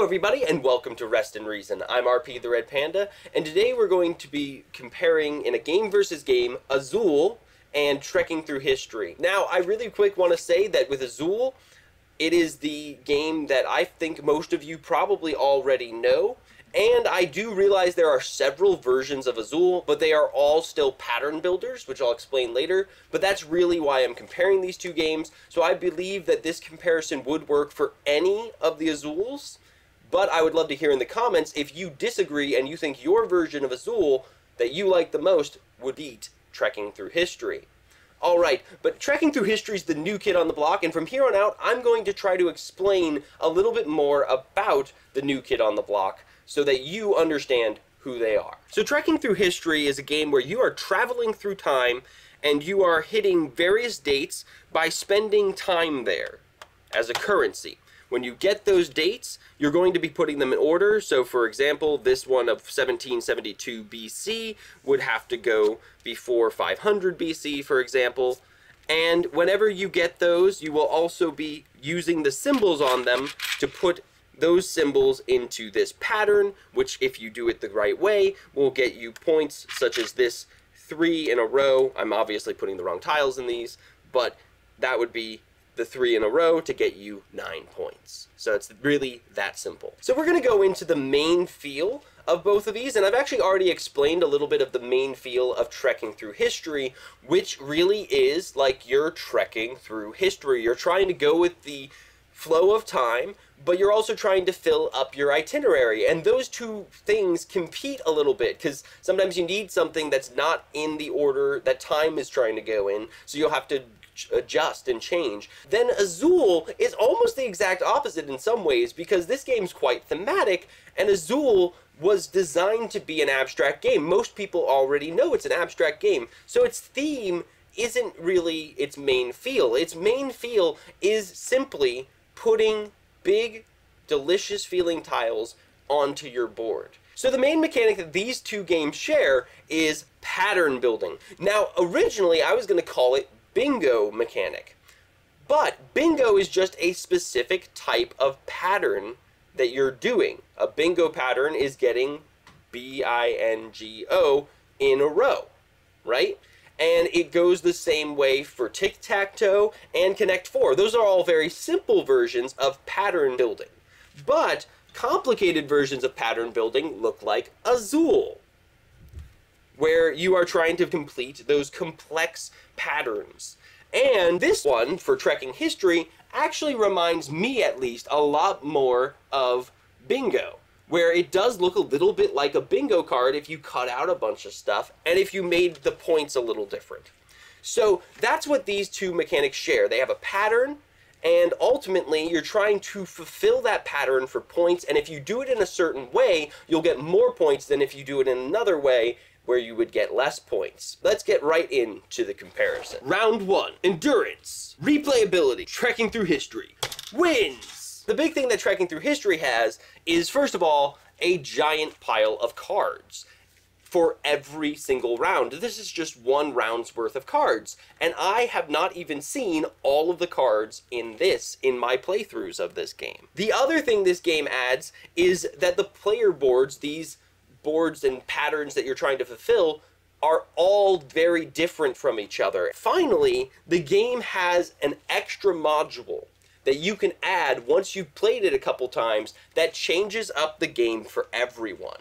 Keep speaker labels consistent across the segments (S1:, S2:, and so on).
S1: everybody, and welcome to Rest and Reason. I'm RP the Red Panda, and today we're going to be comparing, in a game versus game, Azul and Trekking Through History. Now, I really quick want to say that with Azul, it is the game that I think most of you probably already know, and I do realize there are several versions of Azul, but they are all still pattern builders, which I'll explain later, but that's really why I'm comparing these two games. So I believe that this comparison would work for any of the Azuls, but I would love to hear in the comments if you disagree and you think your version of Azul that you like the most would beat Trekking Through History. Alright, but Trekking Through History is the new kid on the block, and from here on out, I'm going to try to explain a little bit more about the new kid on the block, so that you understand who they are. So Trekking Through History is a game where you are traveling through time and you are hitting various dates by spending time there as a currency. When you get those dates, you're going to be putting them in order. So for example, this one of 1772 BC would have to go before 500 BC, for example. And whenever you get those, you will also be using the symbols on them to put those symbols into this pattern, which if you do it the right way, will get you points such as this 3 in a row. I'm obviously putting the wrong tiles in these, but that would be the 3 in a row to get you 9 points. So it's really that simple. So we're going to go into the main feel of both of these, and I've actually already explained a little bit of the main feel of Trekking Through History, which really is like you're trekking through history. You're trying to go with the flow of time, but you're also trying to fill up your itinerary, and those two things compete a little bit, because sometimes you need something that's not in the order that time is trying to go in, so you'll have to adjust and change. Then Azul is almost the exact opposite in some ways, because this game's quite thematic, and Azul was designed to be an abstract game. Most people already know it's an abstract game, so its theme isn't really its main feel. Its main feel is simply putting big, delicious feeling tiles onto your board. So the main mechanic that these two games share is pattern building. Now, originally I was going to call it bingo mechanic, but bingo is just a specific type of pattern that you're doing. A bingo pattern is getting B-I-N-G-O in a row, right? And it goes the same way for Tic-Tac-Toe and Connect 4. Those are all very simple versions of pattern building. But complicated versions of pattern building look like Azul, where you are trying to complete those complex patterns. And this one, for Trekking History, actually reminds me, at least, a lot more of bingo, where it does look a little bit like a bingo card if you cut out a bunch of stuff and if you made the points a little different. So that's what these two mechanics share. They have a pattern, and ultimately you're trying to fulfill that pattern for points, and if you do it in a certain way, you'll get more points than if you do it in another way where you would get less points. Let's get right into the comparison. Round 1, Endurance. Replayability. Trekking Through History wins. The big thing that Trekking Through History has is, first of all, a giant pile of cards for every single round. This is just one round's worth of cards, and I have not even seen all of the cards in my playthroughs of this game. The other thing this game adds is that the player boards, these boards and patterns that you're trying to fulfill, are all very different from each other. Finally, the game has an extra module that you can add once you've played it a couple times that changes up the game for everyone.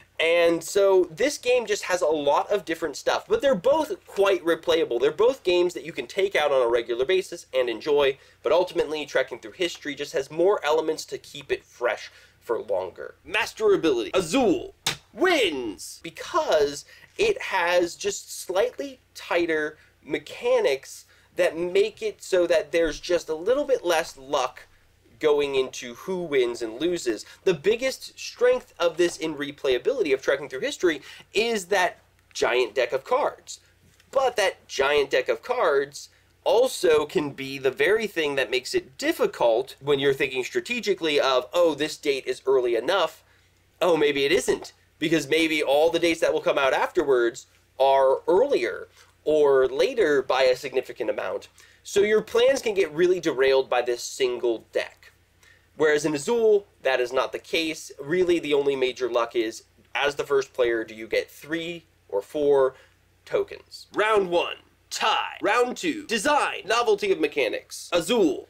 S1: And so this game just has a lot of different stuff, but they're both quite replayable. They're both games that you can take out on a regular basis and enjoy, but ultimately Trekking Through History just has more elements to keep it fresh for longer. Masterability. Azul wins because it has just slightly tighter mechanics that make it so that there's just a little bit less luck going into who wins and loses. The biggest strength of this in replayability of Trekking Through History is that giant deck of cards. But that giant deck of cards also can be the very thing that makes it difficult when you're thinking strategically of, oh, this date is early enough. Oh, maybe it isn't, because maybe all the dates that will come out afterwards are earlier or later by a significant amount. So your plans can get really derailed by this single deck. Whereas in Azul, that is not the case. Really, the only major luck is, as the first player, do you get 3 or 4 tokens. Round 1, tie. Round 2, design. Novelty of mechanics. Azul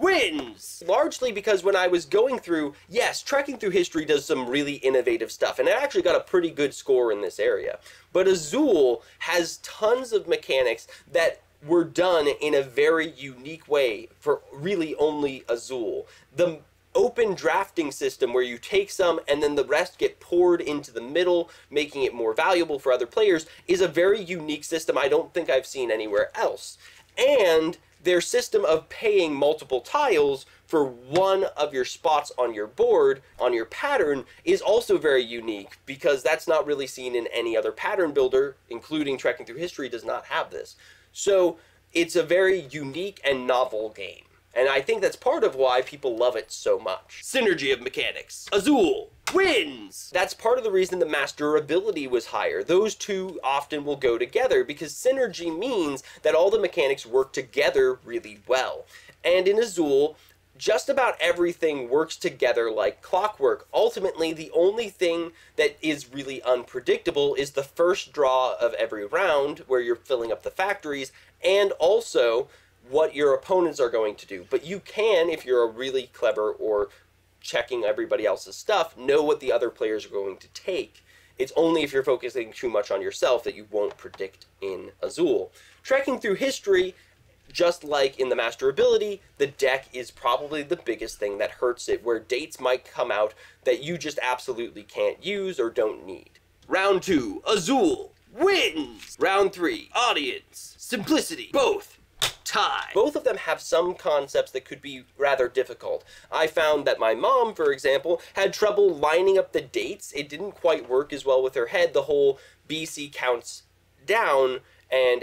S1: wins! Largely because when I was going through, yes, Trekking Through History does some really innovative stuff, and it actually got a pretty good score in this area. But Azul has tons of mechanics that were done in a very unique way for really only Azul. The open drafting system where you take some and then the rest get poured into the middle, making it more valuable for other players, is a very unique system I don't think I've seen anywhere else. And their system of paying multiple tiles for one of your spots on your board, on your pattern, is also very unique, because that's not really seen in any other pattern builder, including Trekking Through History does not have this. So it's a very unique and novel game. And I think that's part of why people love it so much. Synergy of mechanics. Azul wins! That's part of the reason the masterability was higher. Those two often will go together because synergy means that all the mechanics work together really well. And in Azul, just about everything works together like clockwork. Ultimately, the only thing that is really unpredictable is the first draw of every round, where you're filling up the factories, and also what your opponents are going to do. But you can, if you're a really clever or checking everybody else's stuff, know what the other players are going to take. It's only if you're focusing too much on yourself that you won't predict in Azul. Trekking Through History, just like in the masterability, the deck is probably the biggest thing that hurts it, where dates might come out that you just absolutely can't use or don't need. Round 2, Azul wins! Round 3, audience, simplicity, both tie. Both of them have some concepts that could be rather difficult. I found that my mom, for example, had trouble lining up the dates. It didn't quite work as well with her head. The whole BC counts down and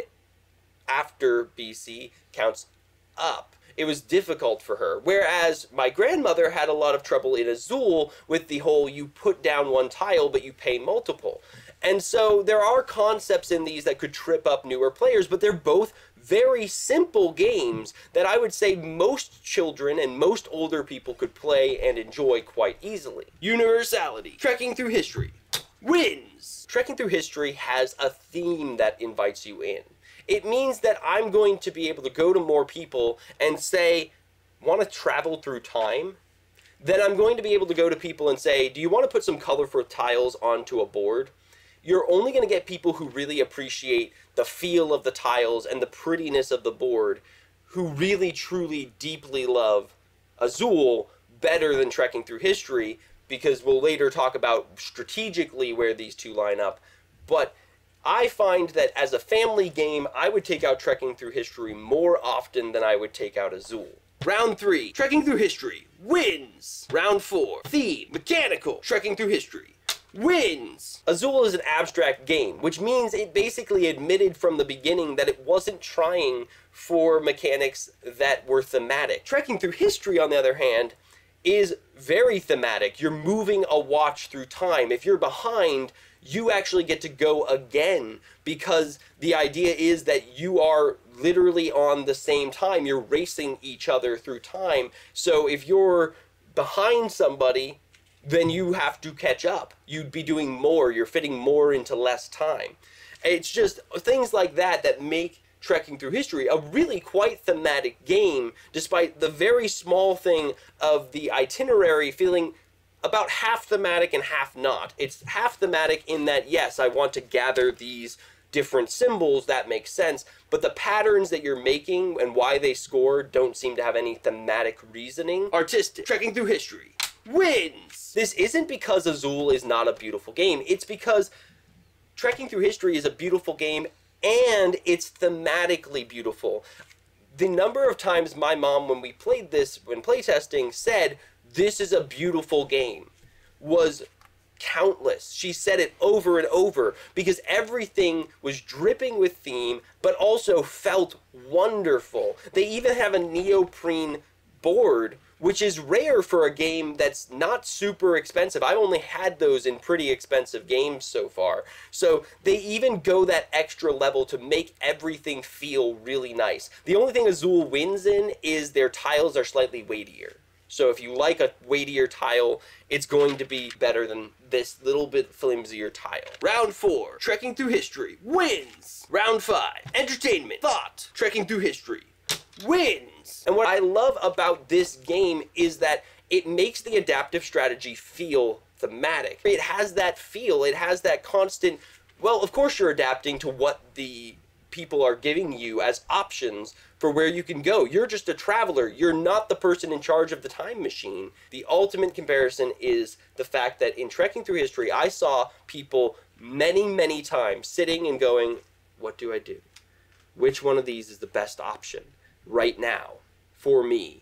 S1: after BC counts up. It was difficult for her. Whereas my grandmother had a lot of trouble in Azul with the whole you put down one tile but you pay multiple. And so there are concepts in these that could trip up newer players, but they're both very simple games that I would say most children and most older people could play and enjoy quite easily. Universality. Trekking Through History wins! Trekking Through History has a theme that invites you in. It means that I'm going to be able to go to more people and say, want to travel through time? Then I'm going to be able to go to people and say, do you want to put some colorful tiles onto a board? You're only going to get people who really appreciate the feel of the tiles and the prettiness of the board, who really, truly, deeply love Azul better than Trekking Through History, because we'll later talk about strategically where these two line up. But I find that as a family game, I would take out Trekking Through History more often than I would take out Azul. Round 3, Trekking Through History wins! Round 4, theme, mechanical, Trekking Through History wins! Azul is an abstract game, which means it basically admitted from the beginning that it wasn't trying for mechanics that were thematic. Trekking Through History, on the other hand, is very thematic. You're moving a watch through time. If you're behind, you actually get to go again, because the idea is that you are literally on the same time. You're racing each other through time. So if you're behind somebody, then you have to catch up. You'd be doing more. You're fitting more into less time. It's just things like that that make Trekking Through History a really quite thematic game, despite the very small thing of the itinerary feeling about half thematic and half not. It's half thematic in that, yes, I want to gather these different symbols, that makes sense, but the patterns that you're making and why they score don't seem to have any thematic reasoning. Artistic. Trekking Through History wins! This isn't because Azul is not a beautiful game, it's because Trekking Through History is a beautiful game and it's thematically beautiful. The number of times my mom, when we played this, when playtesting, said, "This is a beautiful game," was countless. She said it over and over because everything was dripping with theme, but also felt wonderful. They even have a neoprene board, which is rare for a game that's not super expensive. I've only had those in pretty expensive games so far. So they even go that extra level to make everything feel really nice. The only thing Azul wins in is their tiles are slightly weightier. So if you like a weightier tile, it's going to be better than this little bit flimsier tile. Round 4, Trekking Through History, wins! Round 5, Entertainment, Thought, Trekking Through History, wins! And what I love about this game is that it makes the adaptive strategy feel thematic. It has that feel, it has that constant, well, of course you're adapting to what the people are giving you as options for where you can go. You're just a traveler. You're not the person in charge of the time machine. The ultimate comparison is the fact that in Trekking Through History, I saw people many, many times sitting and going, what do I do? Which one of these is the best option right now for me?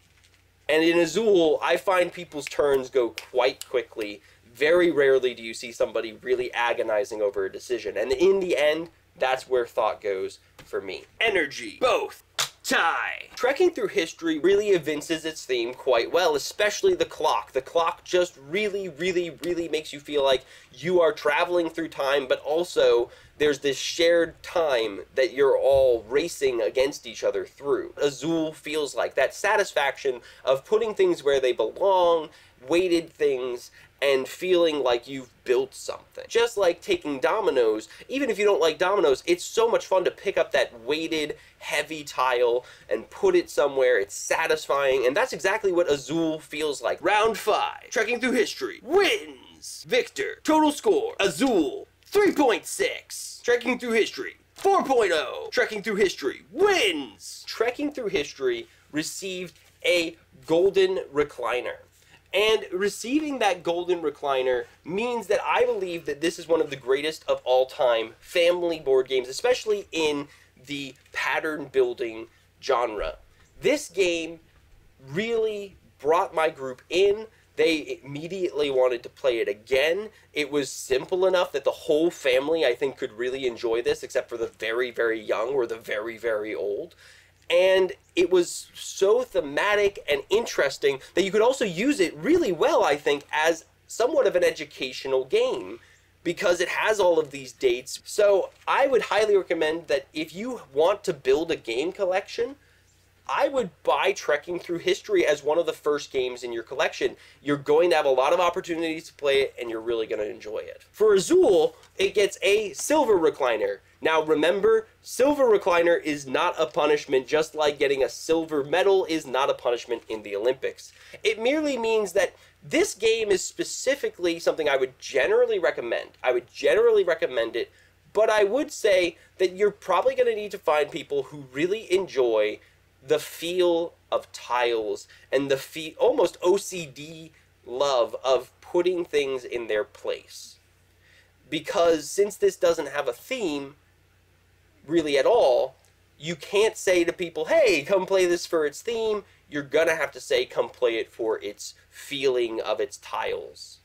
S1: And in Azul, I find people's turns go quite quickly. Very rarely do you see somebody really agonizing over a decision. And in the end, that's where thought goes for me. Energy. Both. Tie. Trekking Through History really evinces its theme quite well, especially the clock. The clock just really, really, really makes you feel like you are traveling through time, but also there's this shared time that you're all racing against each other through. Azul feels like that satisfaction of putting things where they belong, weighted things, and feeling like you've built something. Just like taking dominoes, even if you don't like dominoes, it's so much fun to pick up that weighted, heavy tile and put it somewhere. It's satisfying, and that's exactly what Azul feels like. Round 5, Trekking Through History, wins! Victor, total score, Azul, 3.6. Trekking Through History, 4.0. Trekking Through History, wins! Trekking Through History received a golden recliner. And receiving that golden recliner means that I believe that this is one of the greatest of all time family board games, especially in the pattern building genre. This game really brought my group in. They immediately wanted to play it again. It was simple enough that the whole family, I think, could really enjoy this, except for the very, very young or the very, very old. And it was so thematic and interesting that you could also use it really well, I think, as somewhat of an educational game, because it has all of these dates. So I would highly recommend that if you want to build a game collection, I would buy Trekking Through History as one of the first games in your collection. You're going to have a lot of opportunities to play it, and you're really going to enjoy it. For Azul, it gets a silver recliner. Now remember, silver recliner is not a punishment, just like getting a silver medal is not a punishment in the Olympics. It merely means that this game is specifically something I would generally recommend. I would generally recommend it, but I would say that you're probably going to need to find people who really enjoy the feel of tiles and the almost OCD love of putting things in their place. Because since this doesn't have a theme really at all, you can't say to people, hey, come play this for its theme. You're gonna have to say, come play it for its feeling of its tiles.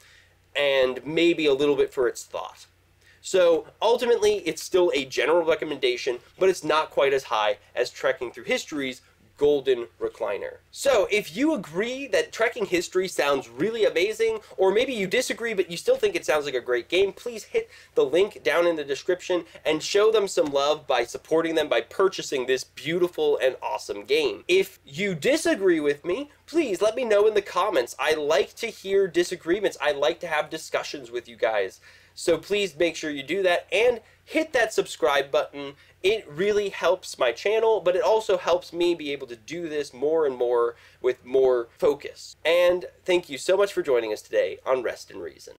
S1: And maybe a little bit for its thought. So ultimately, it's still a general recommendation, but it's not quite as high as Trekking Through History's golden recliner. So if you agree that Trekking History sounds really amazing, or maybe you disagree but you still think it sounds like a great game, please hit the link down in the description and show them some love by supporting them by purchasing this beautiful and awesome game. If you disagree with me, please let me know in the comments. I like to hear disagreements. I like to have discussions with you guys. So please make sure you do that and hit that subscribe button. It really helps my channel, but it also helps me be able to do this more and more with more focus. And thank you so much for joining us today on Rest and Reason.